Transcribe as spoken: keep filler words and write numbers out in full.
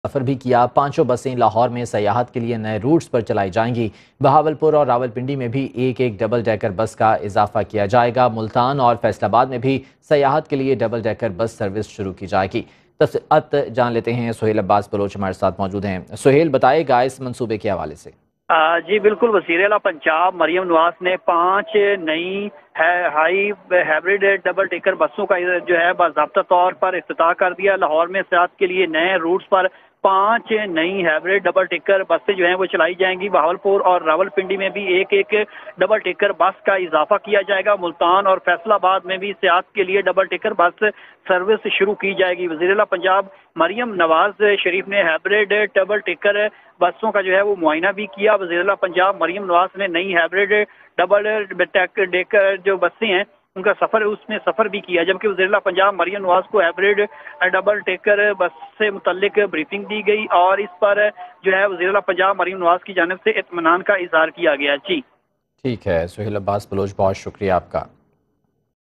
سفر بھی کیا۔ پانچوں بسیں لاہور میں سیاحت کے لیے نئے روٹس پر چلائی جائیں گی۔ بہاولپور اور راولپنڈی میں بھی ایک ایک ڈبل ڈیکر بس کا اضافہ کیا جائے گا۔ ملتان اور فیصل آباد میں بھی سیاحت کے لیے ڈبل ڈیکر بس سروس شروع کی جائے گی۔ تفصیلات جان لیتے ہیں، سہیل عباس بلوچ ہمارے ساتھ موجود ہیں۔ سہیل، بتائے گا اس منصوبے کے حوالے سے۔ جی بالکل، وزیر اعلیٰ پنجاب مریم نواز نے پانچ نئی ہائی ہیبریڈ ڈبل ٹیکر بسوں کا جو ہے باضابطہ طور پر افتتاح کر دیا۔ لاہور میں سیاحت کے لیے نئے روٹس پر پانچ نئی ہیبریڈ ڈبل ٹیکر بسیں جو ہیں وہ چلائی جائیں گی۔ بہاولپور اور راولپنڈی میں بھی ایک ایک ڈبل ٹیکر بس کا اضافہ کیا جائے گا۔ ملتان اور فیصل آباد میں بھی سیاحت کے لیے ڈبل ٹیکر بس سروس شروع کی جائے گی۔ وزیر اعلیٰ پنجاب مریم نواز شریف نے ہیبریڈ ڈبل ٹیکر بسوں کا جو ہے وہ معائنہ بھی کیا۔ وزیر اعلیٰ پنجاب مریم نواز نے نئی ہیبریڈ ڈبل ٹیکر جو بسیں ہیں ان کا سفر اس میں سفر بھی کیا، جبکہ وزیر اعلیٰ پنجاب مریم نواز کو ہیبریڈ ڈبل ٹیکر بس سے متعلق بریفنگ دی گئی اور اس پر جو ہے وزیر اعلیٰ پنجاب مریم نواز کی جانب سے اطمینان کا اظہار کیا گیا۔ جی ٹھیک ہے سہیل عباس بلوچ، بہت شکریہ آپ کا۔